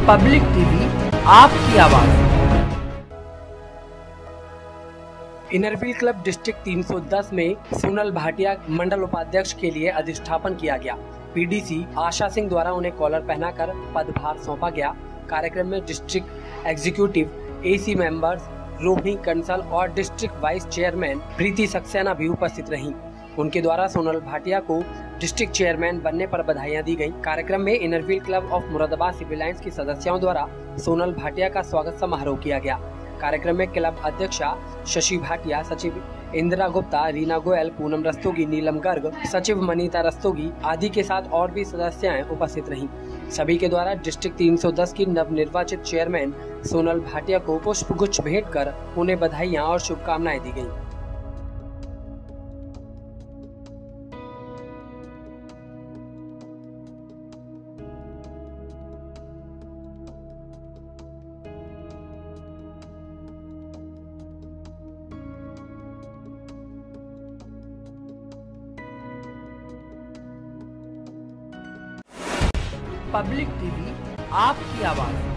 Public TV, आपकी आवाज। Inner Wheel club district 310 में सोनल भाटिया मंडल उपाध्यक्ष के लिए अधिष्ठापन किया गया। पीडीसी आशा सिंह द्वारा उन्हें कॉलर पहनाकर पदभार सौंपा गया। कार्यक्रम में district executive AC members Rohini Kansal और district vice chairman Preeti Saxena भी उपस्थित रहीं। उनके द्वारा सोनल भाटिया को डिस्ट्रिक्ट चेयरमैन बनने पर बधाइयां दी गईं। कार्यक्रम में Inner Wheel club of Moradabad civil lines की सदस्यों द्वारा सोनल भाटिया का स्वागत समारोह किया गया। कार्यक्रम में क्लब अध्यक्षा शशि भाटिया, सचिव इंदिरा गुप्ता, रीना गोयल, पूनम रस्तोगी, नीलम गर्ग, सचिव मनीता रस्तोगी आदि के साथ और भी सदस्याएं उपस्थित रहीं। सभी के द्वारा डिस्ट्रिक्ट 310 की नवनिर्वाचित चेयरमैन सोनल भाटिया को पुष्प गुच्छ भेंट कर उन्हें बधाइयां और शुभकामनाएं दी गयी। पब्लिक टीवी, आपकी आवाज।